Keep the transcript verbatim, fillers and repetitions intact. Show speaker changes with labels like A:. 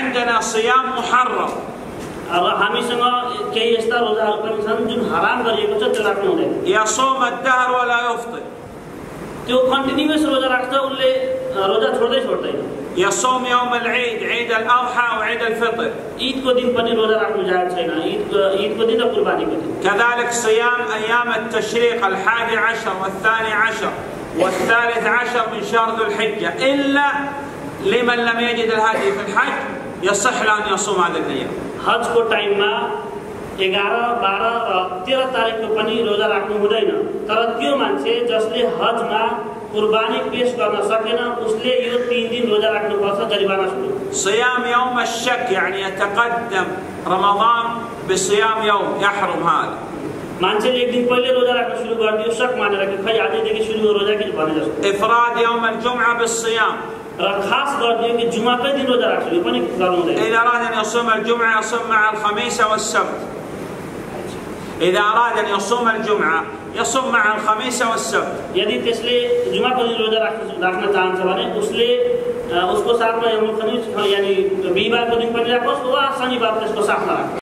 A: عندنا صيام محرم. يصوم الدهر ولا يفطر. يصوم يوم العيد، عيد الأضحى وعيد الفطر. كذلك صيام أيام التشريق الحادي عشر والثاني عشر والثالث عشر من شهر ذو الحجة، إلا لمن لم يجد الهدي في الحج يصح له أن يصوم هذه الأيام.
B: हज को टाइम में ग्यारह बारह र तेरह तारीख को पनि रोजा राख्नु हुँदैन, तर त्यो मान्छे जसले हज में कुर्बानी पेश गर्न सकेन उसले यो तीन दिन रोजा राख्नु पर्छ जरिवाना सुरु.
A: صيام يوم الشك يعني يتقدم رمضان بصيام يوم يحرم هذا.
B: मान्छेले एक दिन पहिले रोजा राख्न सुरु गरिदियो शक मानेर कि खै आजदेखि सुरु हो रोजा कि भने जस्तो.
A: إفراد يوم الجمعة بالصيام.
B: खास गरिदियो कि जुमाकै दिन रोजा राख्छु यो पनि गर्नु हुँदैन.
A: إذا أراد أن يصوم الجمعة يصوم مع الخميس والسبت. إذا أراد أن يصوم الجمعة يصوم مع الخميس والسبت.
B: यदि त्यसले जुमाको दिन रोजा राख्न राख्न चाहन्छ भने उसले उसको साथमा यौमुल खमीस यानी बिहीबारको दिन पनि राखोस् वा शनिबार त्यसको साथमा राखोस्.